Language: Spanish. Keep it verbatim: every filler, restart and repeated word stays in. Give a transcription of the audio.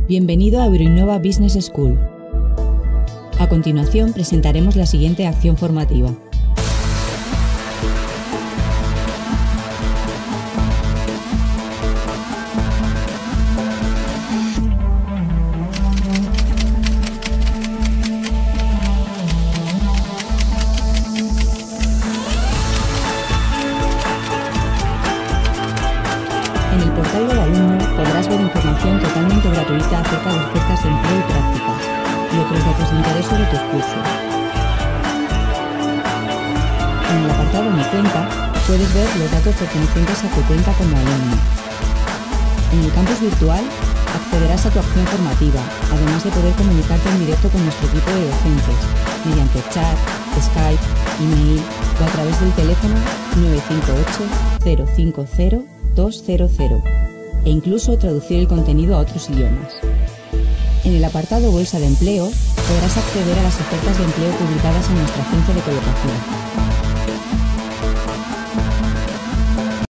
Bienvenido a Euroinnova Business School. A continuación presentaremos la siguiente acción formativa. En el portal del alumno podrás ver información totalmente gratuita acerca de ofertas de empleo y prácticas y otros datos de interés sobre tus cursos. En el apartado Mi cuenta puedes ver los datos pertenecientes a tu cuenta como alumno. En el campus virtual accederás a tu acción formativa, además de poder comunicarte en directo con nuestro equipo de docentes, mediante chat, Skype, email o a través del teléfono nueve cinco ocho, cero cinco cero, dos cero cero e incluso traducir el contenido a otros idiomas. En el apartado Bolsa de Empleo podrás acceder a las ofertas de empleo publicadas en nuestra agencia de colocación.